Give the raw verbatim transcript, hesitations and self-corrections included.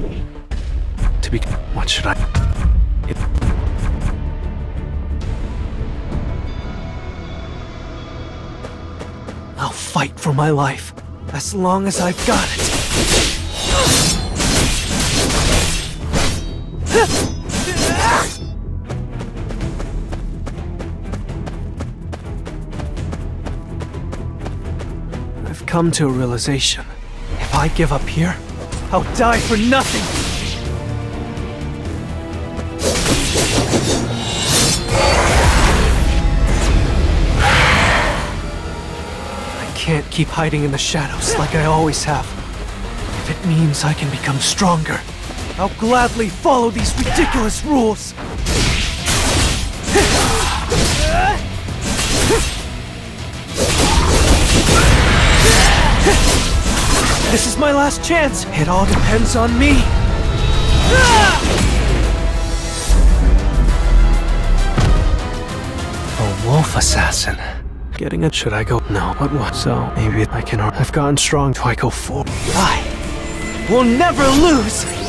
To be... What should I... It... I'll fight for my life, as long as I've got it. I've come to a realization. If I give up here, I'll die for nothing! I can't keep hiding in the shadows like I always have. If it means I can become stronger, I'll gladly follow these ridiculous rules! This is my last chance! It all depends on me! A wolf assassin. Getting it? Should I go? No, but what? So, maybe I can... I've gotten strong. Do I go for? I will never lose!